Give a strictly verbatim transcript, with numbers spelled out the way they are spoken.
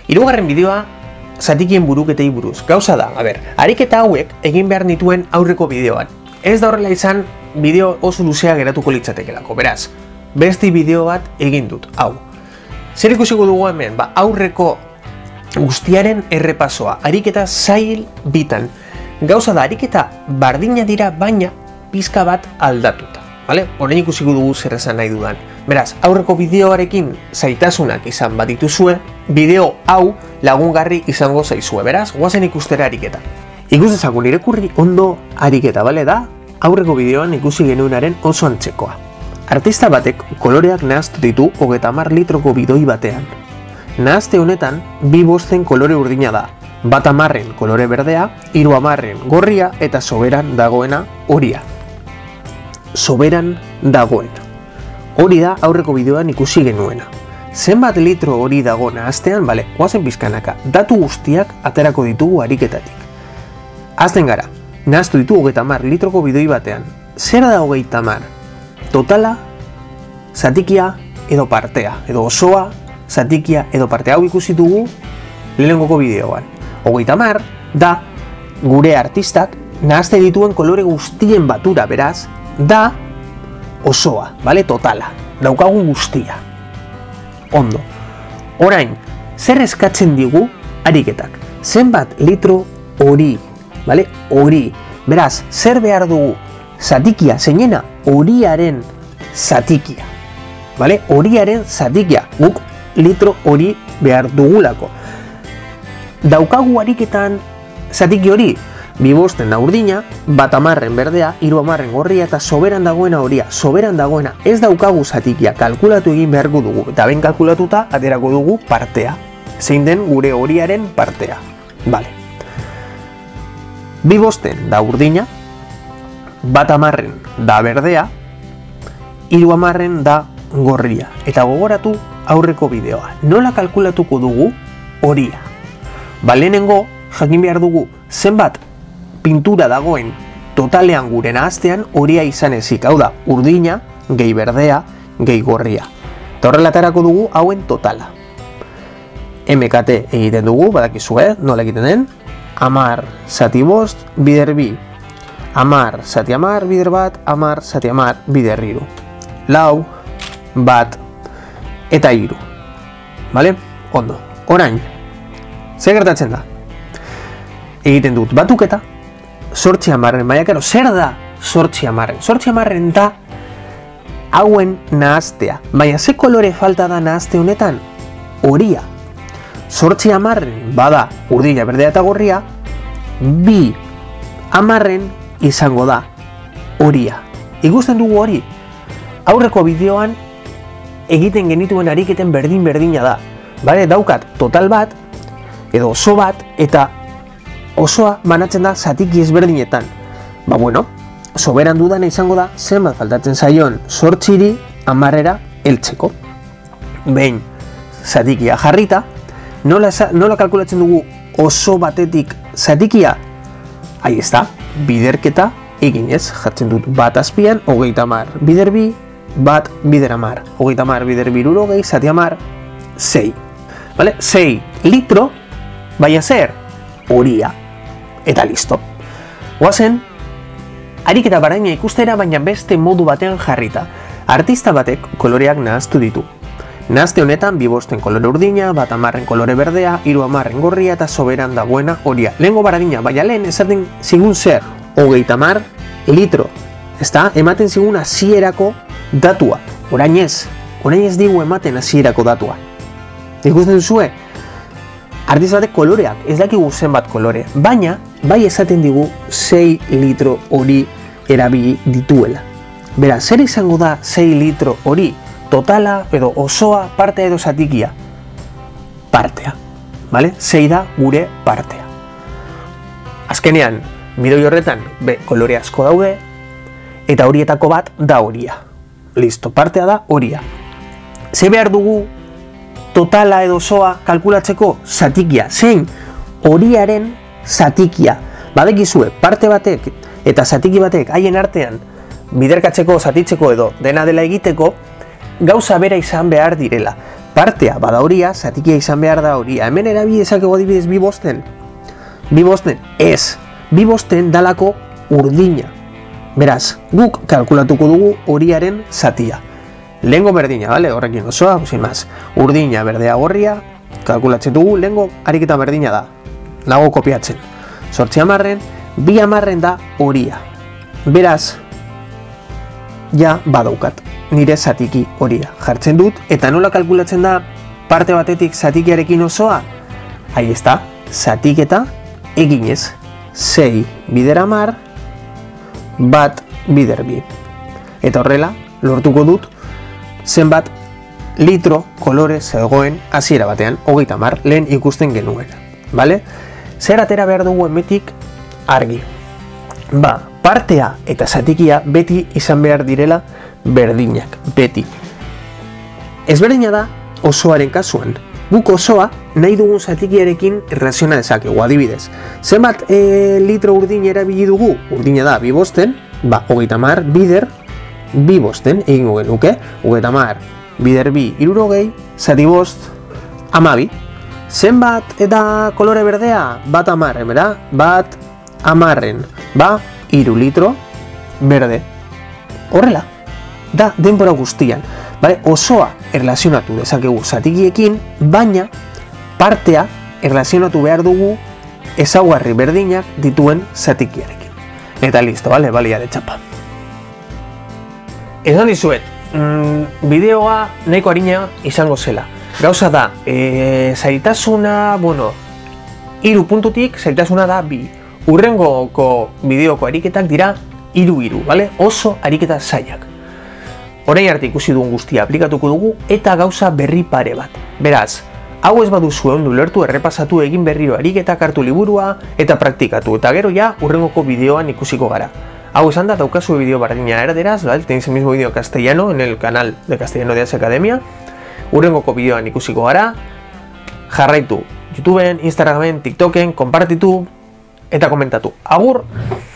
Hirugarren bideoa zatikien buruketei buruz. Gauza da, a ber, ariketa hauek egin behar nituen aurreko bideoan. Ez da horrela izan bideo oso luzea geratuko litzatekelako. Beraz, beste bideo bat egin dut, hau. Zer ikusiko dugu hemen? Ba, aurreko guztiaren errepasoa. Ariketa zail bitan. Gauza da, ariketa bardina dira, baina pizka bat aldatuta. Vale? Orain ikusiko dugu zer esan nahi dudan. Beraz, aurreko bideoarekin zaitasunak izan bat dituzue, bideo hau lagungarri izango zaizue. Beraz, guazen ikustera ariketa. Ikus dezagun irakurri ondo ariketa, bale da? Aurreko bideoan ikusi genuenaren oso antzekoa. Artista batek koloreak nahaztu ditu hogeita hamar litroko bidoi batean. Nahazte honetan, bi bosten kolore urdina da. Bat hamarren kolore berdea, hiru hamarren gorria eta soberan dagoena horia. Soberan dagoena. Hori da aurreko bideoan ikusi genuena. Zenbat litro hori dago nahaztean, bale, guazen pizkanaka, datu guztiak aterako ditugu ariketatik. Azten gara, nahaztu ditu hogeita hamar litroko bidoi batean. Zer da hogeita hamar? Totala, zatikia edo partea, edo osoa, zatikia edo partea. Hau ikusi dugu lehenengoko bideoan. Hogeita hamar da gure artistak nahazte dituen kolore guztien batura, beraz, da osoa, bale, totala, daukagun guztia. Ondo. Orain, zer eskatzen digu ariketak? Zenbat litro hori, bale, hori. Beraz, zer behar dugu? Zatikia, zeinena, horiaren zatikia. Bale, horiaren zatikia. Guk litro hori behar dugulako. Daukagu ariketan zatiki hori, bi bosten da urdina, bat hamarren berdea, hiru hamarren gorria eta soberan dagoena horia. Soberan dagoena ez daukagu zatikia, kalkulatu egin beharko dugu. Eta ben kalkulatuta, aterako dugu partea. Zein den gure horiaren partea. Bale. Bi bosten da urdina, bat hamarren da berdea, hiru hamarren da gorria. Eta gogoratu aurreko bideoa. Nola kalkulatuko dugu horia? Ba, lehenengo, jakin behar dugu zenbat pintura dagoen totalean gure nahaztean horia izan ezik. Hau da, urdina, gehi berdea, gehi gorria. Eta horrela aterako dugu hauen totala. M K T egiten dugu, badakizue, nola egiten den? Hamar zati bost, bider bi. Hamar zati hamar, bider bat, hamar zati hamar, bider hiru. Lau, bat, eta hiru. Bale? Ondo. Orain, zer gertatzen da? Egiten dut batuketa, zortzi hamarren, baina karo, zer da zortzi hamarren? Zortzi hamarren da hauen nahaztea. Baina ze kolore falta da nahazte honetan? Horia. Zortzi hamarren bada urdina, berdea eta gorria, bi hamarren izango da horia. Ikusten dugu hori? Aurreko bideoan egiten genituen ariketen berdin-berdina da. Bale, daukat total bat, edo oso bat, eta osoa banatzen da zatiki ezberdinetan. Ba, bueno, soberan dudan izango da zenbat faltatzen zaion zortziri hamarrera heltzeko. Behin, zatikia jarrita, nola, nola kalkulatzen dugu oso batetik zatikia? Ahi ez da, biderketa eginez, jartzen dut bat azpian, hogeita hamar bider bi, bat bider hamar. Hogeita hamar bider bi hirurogei, zati hamar, sei. Vale? sei litro, baina zer? Horia. Eta listo. Guazen, ariketa baraina ikustera, baina beste modu batean jarrita. Artista batek koloreak nahaztu ditu. Nahazte honetan, bi bosten kolore urdina, bat hamarren kolore berdea, hiru hamarren gorria eta soberan dagoena horia. Lehengo baradina, baina lehen esaten zigun zer? Hogeita hamar litro. Ezta? Ematen zigun hasierako datua. Orain ez. Orain ez digu ematen hasierako datua. Ikusten duzue? Artista batek koloreak, ez dakigu zenbat kolore, baina bai esaten digu sei litro hori erabili dituela. Beraz, zer izango da sei litro hori? Totala edo osoa, partea edo zatikia? Partea. Vale? sei da gure partea. Azkenean, bidoi horretan, be, kolore asko daude, eta horietako bat da horia. Listo, partea da horia. Ze behar dugu totala edo osoa kalkulatzeko? Zatikia. Zein? Horiaren zatikia. Badekizue, parte batek eta zatiki batek haien artean biderkatzeko, zatitzeko edo dena dela egiteko, gauza bera izan behar direla. partea bada horia, zatikia izan behar da horia. Hemen erabi dezakegu adibidez bi bosten. Bi bosten, ez. Bi bosten dalako urdina. Beraz, guk kalkulatuko dugu horiaren zatia. Lehengo berdina, bale? Horrekin osoa, sin más. Urdina, berdea, gorria, kalkulatzen dugu, lehengo ariketa berdina da. Nago kopiatzen. Zortzi amarren, bi amarren da horia. Beraz, ja badaukat, nire zatiki horia. Jartzen dut, eta nola kalkulatzen da parte batetik zatikiarekin osoa? Ahi ez da, zatiketa eginez. Sei bider amar, bat bider bi. Eta horrela, lortuko dut, zenbat litro kolore zegoen hasiera batean, hogeita hamar, lehen ikusten genuen. Bale? Zer atera behar dugu hemetik argi. Ba, partea eta zatikia beti izan behar direla berdinak, beti. Ezberdina da osoaren kasuan. Guk osoa nahi dugun zatikiarekin erlaziona dezakegu, adibidez. Zenbat e, litro urdin erabili dugu? Urdina da bi bosten, ba, hogeita hamar bider bi bosten egingo genuke. Hogeita hamar bider bi hirurogei, zati bost hamabi. Zenbat eta kolore berdea? Bat hamarren, bera? Bat hamarren, ba, hiru litro berde. Horrela, da denbora guztian. Bale, osoa erlazionatu dezakegu zatikiekin, baina partea erlazionatu behar dugu ezaugarri berdinak dituen zatikiarekin. Eta listo, bale, baliare txapa. Esan dizuet, mm, bideoa nahiko harina izango zela. Gauza da, e, zailtasuna, bueno, hiru puntutik zailtasuna da bi. Urrengoko bideoko ariketak dira hiru hiru, bale? Oso ariketa zailak. Orain arte ikusi dugun guztia aplikatuko dugu eta gauza berri pare bat. Beraz, hau ez baduzu ondo ulertu, errepasatu, egin berriro ariketak, hartu liburua eta praktikatu. Eta gero ja urrengoko bideoan ikusiko gara. Hau esan da, daukazu bideo bardina eraderaz, ¿vale? Tenéis el mismo vídeo en castellano en el canal de Castellano de As Academia. Urrengoko bideoan ikusiko gara. Jarraitu YouTubeen, Instagramen, TikToken, konpartitu eta komentatu. Agur!